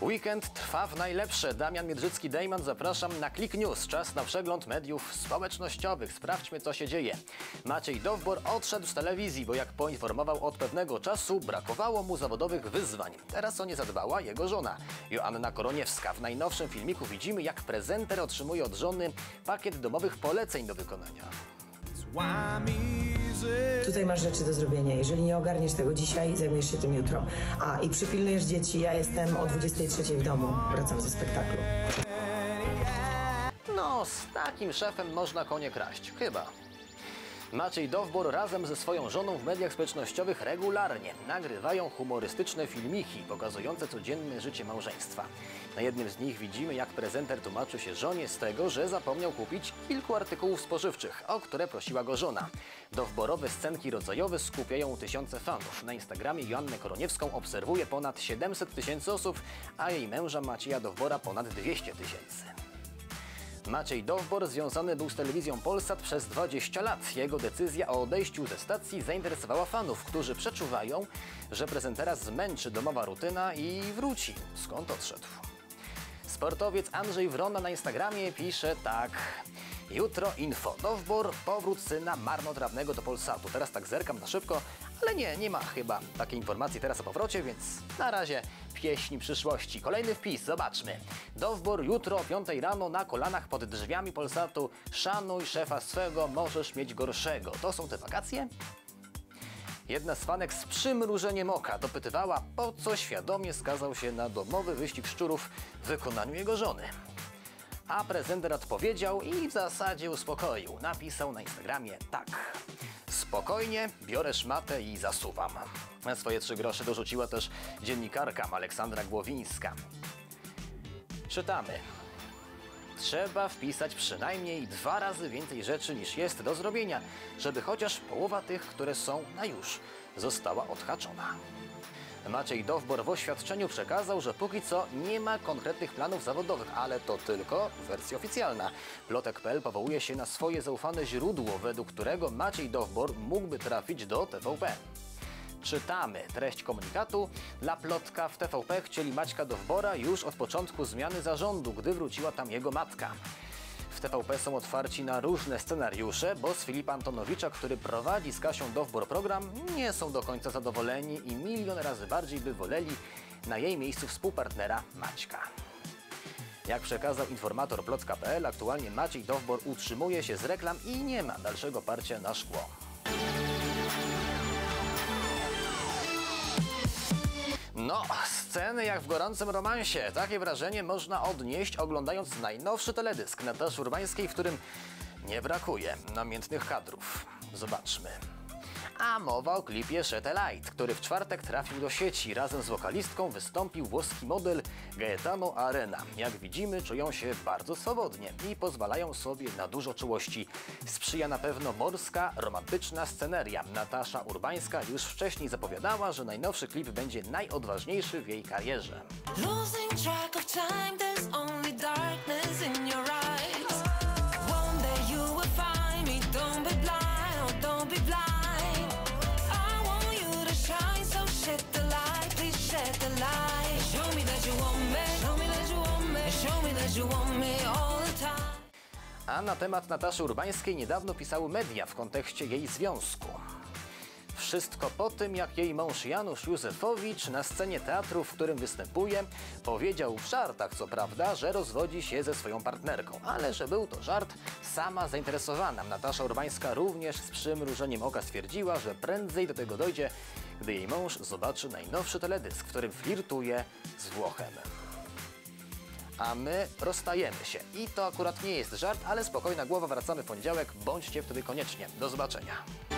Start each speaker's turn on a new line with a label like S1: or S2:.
S1: Weekend trwa w najlepsze. Damian Miedrzycki-Dejman, zapraszam na Click News. Czas na przegląd mediów społecznościowych. Sprawdźmy, co się dzieje. Maciej Dowbor odszedł z telewizji, bo jak poinformował od pewnego czasu, brakowało mu zawodowych wyzwań. Teraz o nie zadbała jego żona, Joanna Koroniewska. W najnowszym filmiku widzimy, jak prezenter otrzymuje od żony pakiet domowych poleceń do wykonania.
S2: Tutaj masz rzeczy do zrobienia. Jeżeli nie ogarniesz tego dzisiaj, zajmiesz się tym jutro. I przypilnujesz dzieci. Ja jestem o 23:00 w domu. Wracam ze spektaklu.
S1: No, z takim szefem można konie kraść. Chyba. Maciej Dowbor razem ze swoją żoną w mediach społecznościowych regularnie nagrywają humorystyczne filmiki pokazujące codzienne życie małżeństwa. Na jednym z nich widzimy, jak prezenter tłumaczy się żonie z tego, że zapomniał kupić kilku artykułów spożywczych, o które prosiła go żona. Dowborowe scenki rodzajowe skupiają tysiące fanów. Na Instagramie Joannę Koroniewską obserwuje ponad 700 000 osób, a jej męża Macieja Dowbora ponad 200 000. Maciej Dowbor związany był z telewizją Polsat przez 20 lat. Jego decyzja o odejściu ze stacji zainteresowała fanów, którzy przeczuwają, że prezentera zmęczy domowa rutyna i wróci, skąd odszedł. Sportowiec Andrzej Wrona na Instagramie pisze tak. Jutro info. Dowbor, powrót syna marnotrawnego do Polsatu. Teraz tak zerkam na szybko, ale nie ma chyba takiej informacji teraz o powrocie, więc na razie pieśń przyszłości. Kolejny wpis, zobaczmy. Dowbor jutro o 5 rano na kolanach pod drzwiami Polsatu. Szanuj szefa swego, możesz mieć gorszego. To są te wakacje? Jedna z fanek z przymrużeniem oka dopytywała, po co świadomie skazał się na domowy wyścig szczurów w wykonaniu jego żony. A prezenter odpowiedział i w zasadzie uspokoił. Napisał na Instagramie tak. Spokojnie, biorę szmatę i zasuwam. Na swoje 3 grosze dorzuciła też dziennikarka Aleksandra Głowińska. Czytamy. Trzeba wpisać przynajmniej 2 razy więcej rzeczy niż jest do zrobienia, żeby chociaż połowa tych, które są na już, została odhaczona. Maciej Dowbor w oświadczeniu przekazał, że póki co nie ma konkretnych planów zawodowych, ale to tylko wersja oficjalna. Plotek.pl powołuje się na swoje zaufane źródło, według którego Maciej Dowbor mógłby trafić do TVP. Czytamy treść komunikatu. Dla Plotka w TVP chcieli Maćka Dowbora już od początku zmiany zarządu, gdy wróciła tam jego matka. W TVP są otwarci na różne scenariusze, bo z Filipa Antonowicza, który prowadzi z Kasią Dowbor program, nie są do końca zadowoleni i milion razy bardziej by woleli na jej miejscu współpartnera Maćka. Jak przekazał informator Plotka.pl, aktualnie Maciej Dowbor utrzymuje się z reklam i nie ma dalszego parcia na szkło. No, sceny jak w gorącym romansie. Takie wrażenie można odnieść, oglądając najnowszy teledysk Nataszy Urbańskiej, w którym nie brakuje namiętnych kadrów. Zobaczmy. A mowa o klipie Satellite, który w czwartek trafił do sieci. Razem z wokalistką wystąpił włoski model Gaetano Arena. Jak widzimy, czują się bardzo swobodnie i pozwalają sobie na dużo czułości. Sprzyja na pewno morska, romantyczna sceneria. Natasza Urbańska już wcześniej zapowiadała, że najnowszy klip będzie najodważniejszy w jej karierze. A na temat Nataszy Urbańskiej niedawno pisały media w kontekście jej związku. Wszystko po tym, jak jej mąż Janusz Józefowicz na scenie teatru, w którym występuje, powiedział w żartach co prawda, że rozwodzi się ze swoją partnerką, ale że był to żart, sama zainteresowana Natasza Urbańska również z przymrużeniem oka stwierdziła, że prędzej do tego dojdzie, gdy jej mąż zobaczy najnowszy teledysk, w którym flirtuje z Włochem. A my rozstajemy się. I to akurat nie jest żart, ale spokojna głowa, wracamy w poniedziałek. Bądźcie wtedy koniecznie. Do zobaczenia.